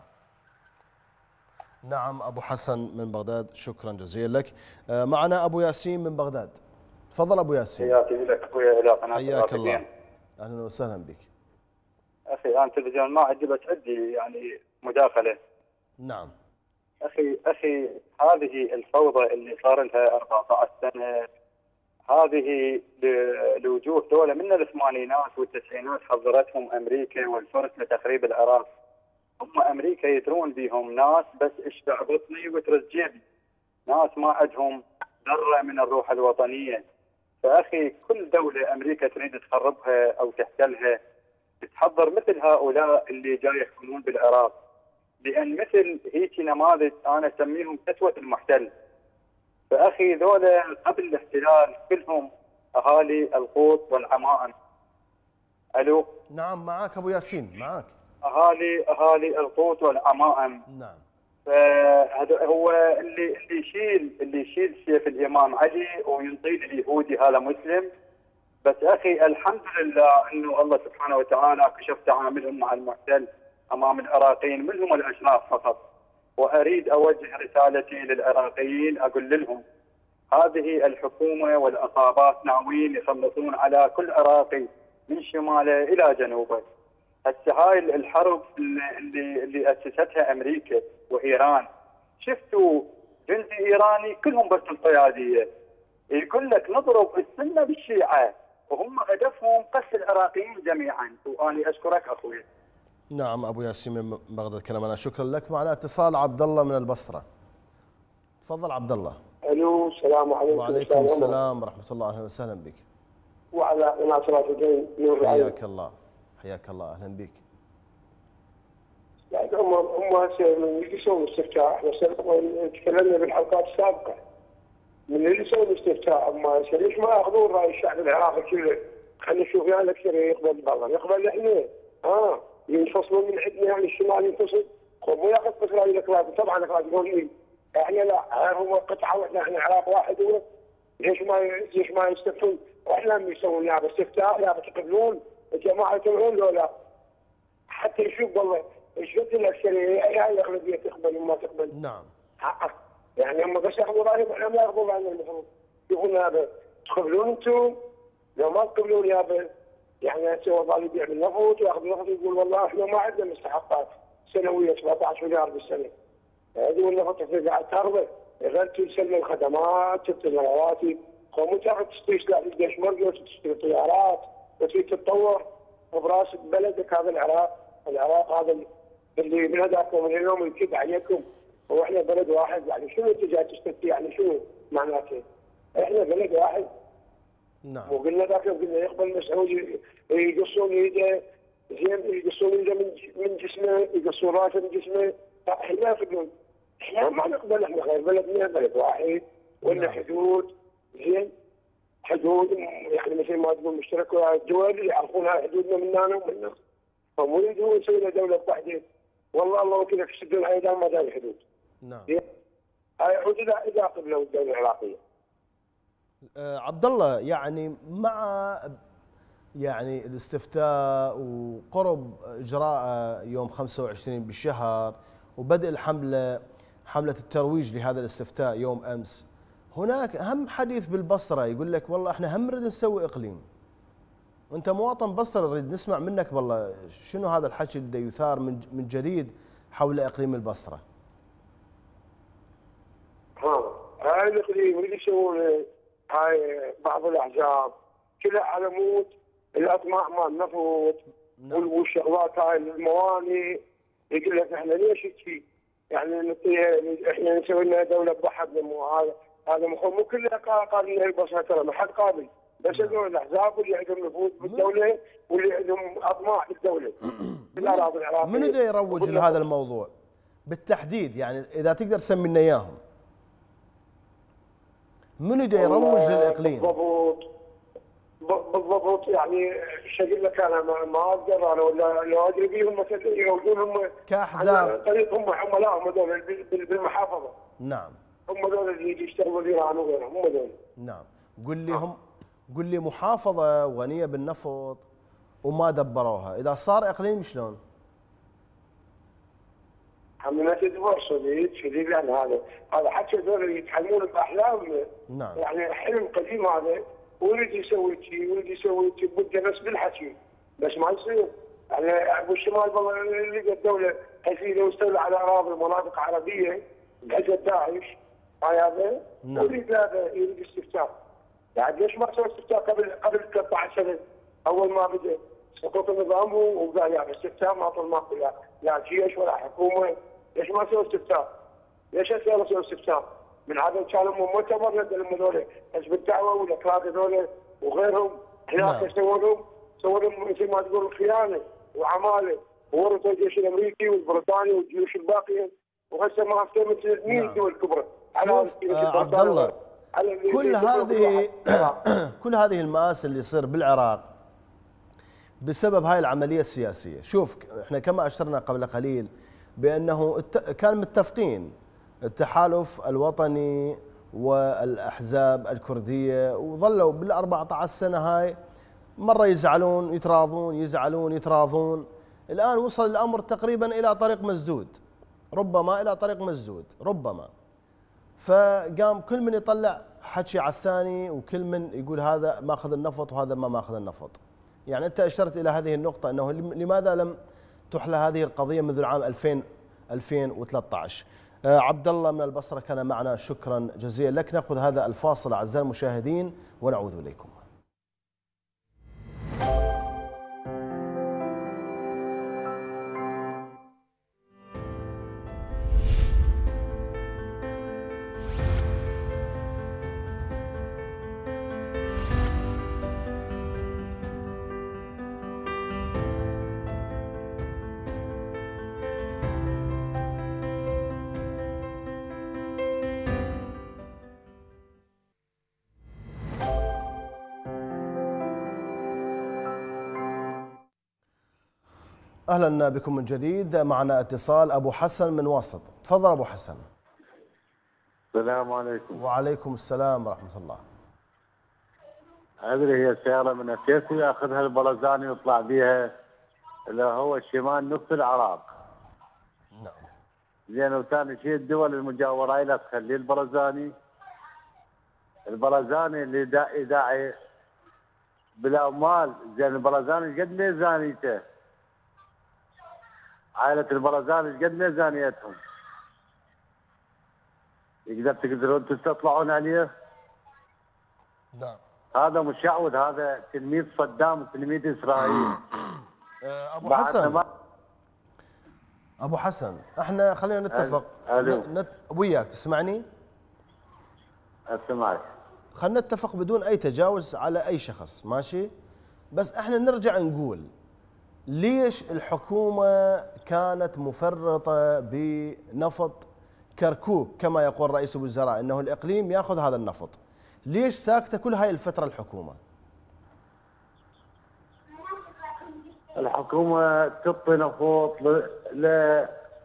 نعم أبو حسن من بغداد، شكرا جزيلا لك. معنا أبو ياسين من بغداد. تفضل أبو ياسين. حياك لك أخوي إلى قناة حياك الله. أهلا وسهلا بك. أخي أنا تلفزيون ما عندي، بس عندي يعني مداخلة. نعم. أخي أخي هذه الفوضى اللي صار لها أربعة عشر سنة، هذه لوجوه دولة من الثمانينات والتسعينات حضرتهم أمريكا والفرس لتخريب العراق. هم أمريكا يدرون بهم ناس بس اشبع بطني وترز جيبي، ناس ما عندهم ذرة من الروح الوطنية. فأخي كل دولة أمريكا تريد تخربها أو تحتلها تحضر مثل هؤلاء اللي جاي يحكمون بالعراق، لأن مثل هيك نماذج أنا أسميهم كسوة المحتل. فأخي ذولا قبل الاحتلال كلهم أهالي القوط والعمائم، الو. نعم معك ابو ياسين معك. اهالي اهالي القوط والعمائم. نعم. فهذا هو اللي اللي يشيل اللي يشيل سيف الامام علي وينطيه اليهودي هذا مسلم. بس اخي الحمد لله انه الله سبحانه وتعالى كشف تعاملهم مع المحتل امام العراقيين منهم الاشراف فقط. واريد اوجه رسالتي للعراقيين اقول لهم هذه الحكومه والعصابات ناويين يسلطون على كل عراقي من شماله الى جنوبه. هسه هاي الحرب اللي اللي, اللي اسستها امريكا وايران، شفتوا جندي ايراني كلهم بس القياديه يقول لك نضرب السنه بالشيعه وهم هدفهم قتل العراقيين جميعا. وانا اشكرك اخوي. نعم ابو ياسين من بغداد كلامنا، شكرا لك. معنا اتصال عبد الله من البصره. تفضل عبد الله. الو السلام عليكم. وعليكم السلام ورحمه الله، اهلا وسهلا بك. وعلى قناه راشدين نور. حياك الله حياك الله، اهلا بك. يعني هم هم هسه اللي يسوون استفتاء، احنا تكلمنا بالحلقات السابقه من اللي يسوون الاستفتاء، اما ليش ما ياخذون راي الشعب العراقي كله؟ خلينا نشوف يا الاكثر يقبل بالله يقبل احنا اه ينفصلون من عندنا يعني الشمال ينفصل، مو ياخذ بس راي الاكراد. طبعا الاكراد يقولون احنا لا هو قطعه واحنا احنا عراق واحد هو ليش ما ليش ما يستفتون؟ واحنا اللي يسوون يا استفتاء يا تقبلون الجماعه يتبعون لو لا حتى يشوف والله الشد الاكثريه هي الاغلبيه تقبل وما تقبل. نعم. حقك يعني هم بس ياخذوا رايهم احنا ما ياخذوا راينا المفروض. يقولون هذا تقبلون انتم لو ما تقبلون يابا يعني هسه والله يبيع بالنفط وياخذ النفط يقول والله احنا ما عندنا مستحقات سنويه سبعطعش مليار بالسنه. هذه النفط قاعد تربى غير تسلم الخدمات تبطل الرواتب قوم تاخذ تشتري سلاح الجيش مرجو تشتري طيارات وتريد تتطور وبراس بلدك هذا العراق. العراق هذا اللي من هداكم من اليوم يكب عليكم واحنا بلد واحد يعني شنو انت جاي تستفتي يعني شنو معناته؟ احنا بلد واحد. نعم. وقلنا ذاك قلنا يقبل مسعود يقصون ايده زين يقصون ايده من من جسمه يقصون راسه من جسمه. احنا يقبلون احنا ما نقبل احنا غير بلدنا بلد واحد ولا نعم. حدود زين حدود يعني مثل ما تقول مشتركه الدول اللي يعرفونها حدودنا مننا ومنهم. فمو يريدون يسوي لنا دوله وحده والله الله وكيلك يسدون الايدان ما دام حدود. نعم. هاي حدود اذا اذا قبلوا الدوله العراقيه. أه عبد الله يعني مع يعني الاستفتاء وقرب اجراء يوم خمسة وعشرين بالشهر وبدء الحمله حمله الترويج لهذا الاستفتاء يوم امس، هناك هم حديث بالبصره يقول لك والله احنا هم نريد نسوي اقليم. وانت مواطن بصره نريد نسمع منك والله شنو هذا الحكي اللي يثار من من جديد حول اقليم البصره. ها هاي الاقليم اللي يسوونه هاي بعض الاحزاب كلها على مود الاطماع مال النفط والشغلات هاي الموانئ. يقول لك احنا ليش هيك يعني احنا نسوي لنا دوله بحدنا مو هذا هذا مو كلها قابل للبصره ترى ما حد قابل بس هذول الاحزاب واللي عندهم نفوذ بالدوله واللي عندهم اطماع بالدوله بالاراضي العراقيه. من بده يروج لهذا الموضوع بالتحديد يعني اذا تقدر تسمي لنا اياهم؟ من بده يروج للاقليم؟ بالضبط بالضبط يعني ايش اقول لك انا ما اقدر انا ولا لو ادري بيهم مثلا يروجون هم كاحزاب طريقهم هم لا هم هذول بالمحافظه. نعم. هم هذول اللي يشتغلوا ايران وغيرهم هم هذول. نعم. قل لي هم قل لي محافظه غنيه بالنفط وما دبروها، اذا صار اقليم شلون؟ عملنا تدبر شديد شديد لان هذا هذا حتى هذول يتحلمون باحلامنا. نعم. يعني حلم قديم هذا ويريد يسوي شيء ويريد يسوي شيء بده بس بالحكي بس ما يصير. يعني ابو الشمال والله لقى الدوله حيث يستولى على اراضي مناطق عربيه بحجه داعش هاي هذا نعم. يريد هذا يريد استفتاء. يعني ليش ما سوى استفتاء قبل قبل ثلاثة عشر سنه اول ما بدا سقوط النظام وقال يعني استفتاء ما طول ماكو لا لا جيش ولا حكومه. ليش ما سوى استفتاء؟ ليش هسه سوى استفتاء؟ من هذا كانوا مؤتمر لهم هذول حزب الدعوه والاكراد هذول وغيرهم هناك نعم. سووا لهم سووا لهم مثل ما تقول خيانه وعماله وورثوا الجيش الامريكي والبريطاني والجيوش الباقيه وهسه ما افتهمت مين الدول الكبرى. شوف آه عبد الله كل هذه كل هذه المآسي اللي يصير بالعراق بسبب هاي العملية السياسية. شوف احنا كما أشرنا قبل قليل بأنه كان متفقين التحالف الوطني والأحزاب الكردية، وظلوا بالأربعة عشر سنة هاي مرة يزعلون يتراضون يزعلون يتراضون، الآن وصل الأمر تقريبا إلى طريق مسدود، ربما إلى طريق مسدود ربما. فقام كل من يطلع حكي على الثاني، وكل من يقول هذا ماخذ النفط وهذا ما ماخذ النفط. يعني أنت أشرت إلى هذه النقطة أنه لماذا لم تحلى هذه القضية منذ العام ألفين ألفين وثلاثة عشر. آه عبد الله من البصرة كان معنا، شكرا جزيلا لك. نأخذ هذا الفاصل أعزائي المشاهدين ونعود إليكم. أهلا بكم من جديد. معنا اتصال أبو حسن من واسط. تفضل أبو حسن. السلام عليكم. وعليكم السلام ورحمة الله. أدري هي سيارة من أسيس ويأخذها البرزاني ويطلع بيها اللي هو شمال نصف العراق. نعم. زين، وثاني شيء الدول المجاورة لا تخلي البرزاني البرزاني اللي داعي داعي بالأموال. زين البرزاني قد ميزانيته؟ عائلة البرزاني قد ميزانيتهم؟ يقدر تقدرون تستطلعون عليه؟ نعم. هذا مشعوذ، هذا تلميذ صدام وتلميذ اسرائيل. ابو حسن ابو حسن احنا خلينا نتفق نت... وياك تسمعني؟ اسمعك. خلينا نتفق بدون اي تجاوز على اي شخص، ماشي؟ بس احنا نرجع نقول ليش الحكومة كانت مفرطة بنفط كركوك كما يقول رئيس الوزراء انه الاقليم ياخذ هذا النفط؟ ليش ساكتة كل هاي الفترة الحكومة؟ الحكومة تعطي نفط ل... ل...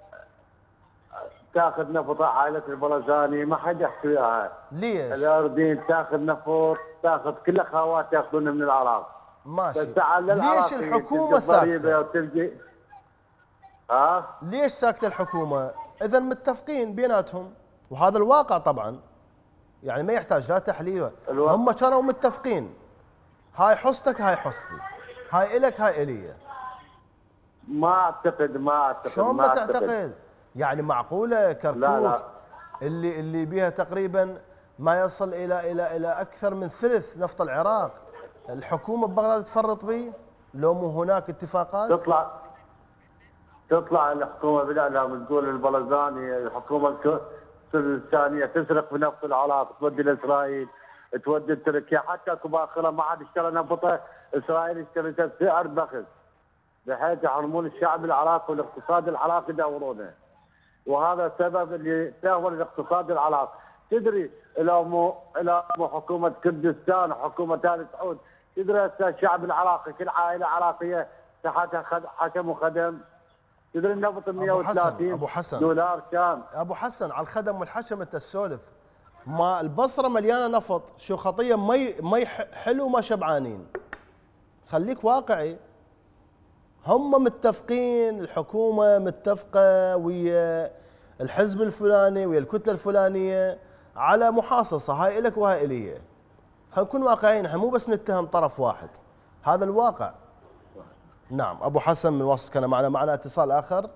تاخذ نفط عائلة البرزاني، ما حد يحكي وياها. ليش؟ الاردن تاخذ نفط، تاخذ كل اخوات ياخذون من العراق. ماشي. ليش الحكومة ساكتة؟ وتلقي ها؟ ليش ساكتة الحكومة؟ إذا متفقين بيناتهم، وهذا الواقع طبعا، يعني ما يحتاج لا تحليل. هم كانوا متفقين، هاي حصتك هاي حصتي، هاي إلك هاي إلي. ما اعتقد ما اعتقد شلون ما تعتقد؟ يعني معقولة كركوك لا لا. اللي اللي بيها تقريبا ما يصل إلى إلى إلى أكثر من ثلث نفط العراق، الحكومة ببغداد تفرط به؟ لو مو هناك اتفاقات؟ تطلع تطلع الحكومة بالإعلام تقول البرزاني الحكومة الثانية تسرق في نفط العراق، تودي لإسرائيل، تودي لتركيا، حتى اكو باخره ما عاد اشترى نفطه، إسرائيل اشترتها بسعر بخس بحيث يحرمون الشعب العراقي والاقتصاد العراقي يدورونه. وهذا السبب اللي تهول الاقتصاد العراقي. تدري لو مو لو مو حكومة كردستان وحكومة آل سعود، تدري هسه الشعب العراقي كل عائلة عراقية تحتها حكم وخدم. تدري النفط مئة وثلاثين أبو حسن دولار كان. أبو حسن على الخدم والحشم أنت تسولف، ما البصرة مليانة نفط، شو خطية مي مي حلو ما شبعانين. خليك واقعي. هم متفقين، الحكومة متفقة ويا الحزب الفلاني ويا الكتلة الفلانية على محاصصة، هاي إلك وهاي إلي. خلينا نكون واقعيين، احنا مو بس نتهم طرف واحد، هذا الواقع. نعم. أبو حسن من واسط كان معنا. معنا اتصال آخر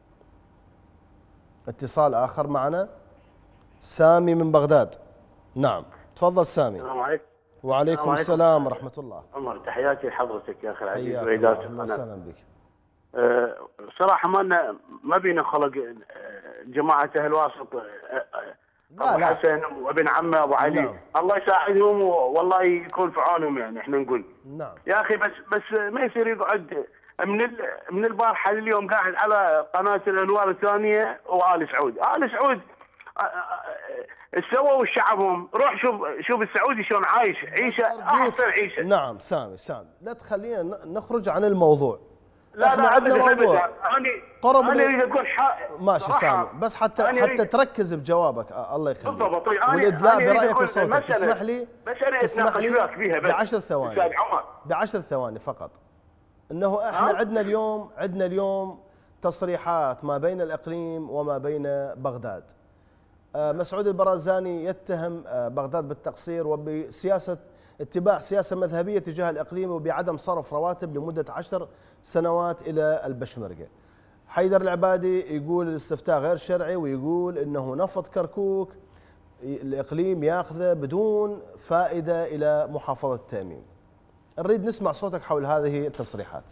اتصال آخر معنا سامي من بغداد. نعم تفضل سامي. السلام عليكم. وعليكم السلام ورحمة الله. عمر تحياتي لحضرتك يا أخي العزيز. حياك الله، وسهلا بك. أه صراحة ما ما بينا خلق جماعة أهل واسط، لا أبو لا. حسن وابن عمه أبو علي. نعم. الله يساعدهم والله يكون في عونهم، يعني احنا نقول نعم يا أخي بس بس ما يصير يقعد من من البارحة لليوم قاعد على قناة الأنوار الثانية وآل سعود. آل سعود ايش سووا شعبهم؟ روح شوف شوف السعودي شلون عايش عيشه احسن عيشه. نعم سامي سامي لا تخلينا نخرج عن الموضوع. لا احنا لا عندنا موضوع انا قرب انا لي... اريد اقول حق ماشي سامي بس حتى حتى تركز بجوابك الله يخليك بالضبط. والادلاء برايك وصوتك. تسمح لي تسمح لي بعشر ثواني بعشر ثواني فقط. انه احنا عندنا اليوم عندنا اليوم تصريحات ما بين الاقليم وما بين بغداد. مسعود البرزاني يتهم بغداد بالتقصير وبسياسه اتباع سياسه مذهبيه تجاه الاقليم وبعدم صرف رواتب لمده عشر سنوات الى البشمركه. حيدر العبادي يقول الاستفتاء غير شرعي ويقول انه نفط كركوك الاقليم ياخذه بدون فائده الى محافظه تميم. نريد نسمع صوتك حول هذه التصريحات.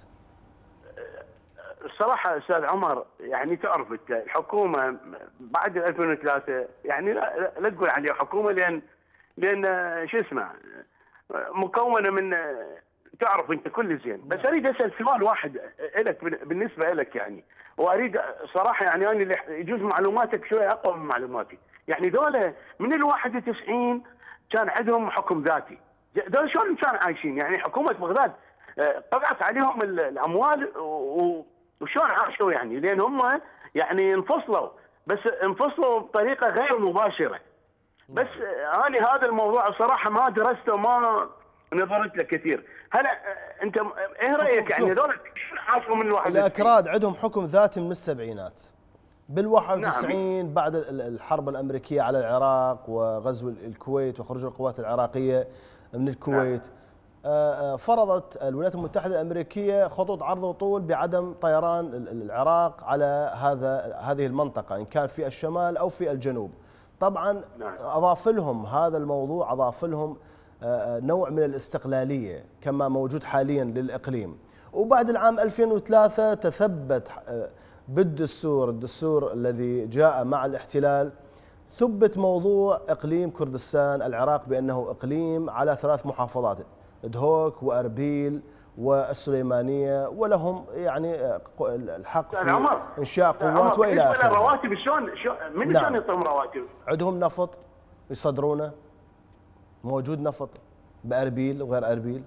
الصراحه استاذ عمر يعني تعرف انت الحكومه بعد ألفين وثلاثة يعني لا, لا تقول عليها حكومه لان لان شو اسمه مكونه من تعرف انت كل زين. بس اريد اسال سؤال واحد لك بالنسبه لك يعني واريد صراحه يعني انا يجوز معلوماتك شويه اقوى من معلوماتي. يعني دول من ال واحد وتسعين كان عندهم حكم ذاتي. دول شلون كانوا عايشين؟ يعني حكومه بغداد طبعت عليهم الاموال وشلون عاشوا يعني لان هم يعني انفصلوا بس انفصلوا بطريقه غير مباشره. بس انا هذا الموضوع صراحه ما درسته وما نظرت له كثير. هلا انت ايه رايك يعني هذول شلون عاشوا من الواحد؟ الاكراد عندهم حكم ذاتي من السبعينات. بالواحد وتسعين نعم. بعد الحرب الامريكيه على العراق وغزو الكويت وخروج القوات العراقيه من الكويت نعم. فرضت الولايات المتحده الامريكيه خطوط عرض وطول بعدم طيران العراق على هذا هذه المنطقه ان كان في الشمال او في الجنوب. طبعا اضاف لهم هذا الموضوع اضاف لهم نوع من الاستقلاليه كما موجود حاليا للاقليم. وبعد العام ألفين وثلاثة تثبت بالدستور الدستور الذي جاء مع الاحتلال ثبت موضوع اقليم كردستان العراق بانه اقليم على ثلاث محافظات دهوك واربيل والسليمانيه ولهم يعني الحق في انشاء قوات والى اخره. الرواتب شلون من شلون يعطون رواتب؟ عندهم نفط يصدرونه موجود نفط باربيل وغير اربيل.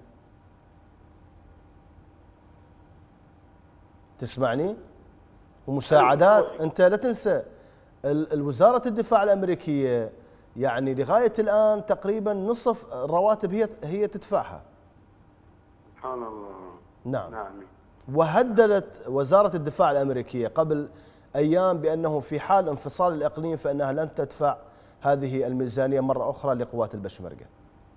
تسمعني؟ ومساعدات انت لا تنسى الوزاره الدفاع الامريكيه يعني لغايه الان تقريبا نصف الرواتب هي هي تدفعها. سبحان الله. نعم. نعم. وهددت وزاره الدفاع الامريكيه قبل ايام بانه في حال انفصال الاقليم فانها لن تدفع هذه الميزانيه مره اخرى لقوات البشمركه.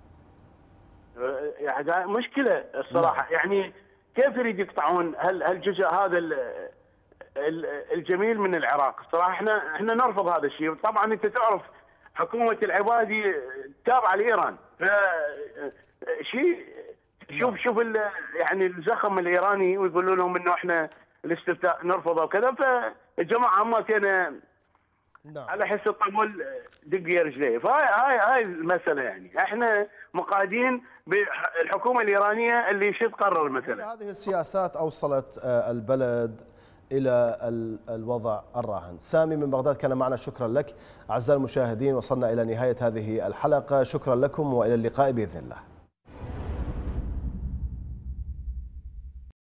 يعني مشكله الصراحه. نعم. يعني كيف يريد يقطعون هالجزء هذا الجميل من العراق؟ الصراحه احنا احنا نرفض هذا الشيء. طبعا انت تعرف حكومه العبادي تابعه لايران ف شيء شوف شوف يعني الزخم الايراني ويقولوا لهم انه احنا الاستفتاء نرفضه وكذا فالجماعه همتين على حس الطبل دق يا رجليه. فهاي هاي هاي المساله يعني احنا مقادين بالحكومه الايرانيه اللي شو تقرر مثلا. هذه السياسات اوصلت البلد الى الوضع الراهن. سامي من بغداد كان معنا شكرا لك. اعزائي المشاهدين وصلنا الى نهايه هذه الحلقه شكرا لكم والى اللقاء باذن الله.